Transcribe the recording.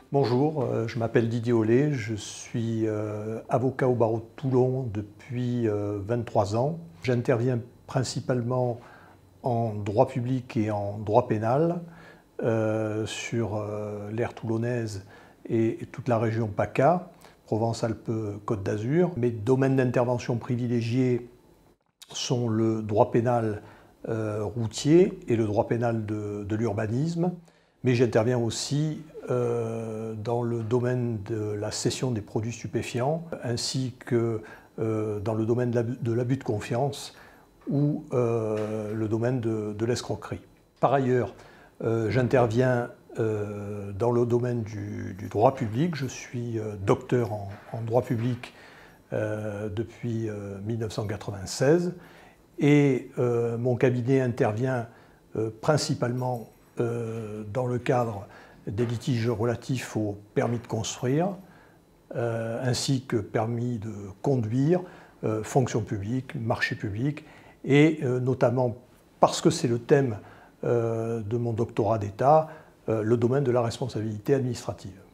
Bonjour, je m'appelle Didier Hollet, je suis avocat au barreau de Toulon depuis 23 ans. J'interviens principalement en droit public et en droit pénal sur l'aire toulonnaise et toute la région PACA, Provence-Alpes-Côte d'Azur. Mes domaines d'intervention privilégiés sont le droit pénal routier et le droit pénal de l'urbanisme. Mais j'interviens aussi dans le domaine de la cession des produits stupéfiants, ainsi que dans le domaine de l'abus de confiance ou le domaine de l'escroquerie. Par ailleurs, j'interviens dans le domaine du droit public. Je suis docteur en droit public depuis 1996 et mon cabinet intervient principalement dans le cadre des litiges relatifs au permis de construire, ainsi que permis de conduire, fonction publique, marché public, et notamment parce que c'est le thème de mon doctorat d'État, le domaine de la responsabilité administrative.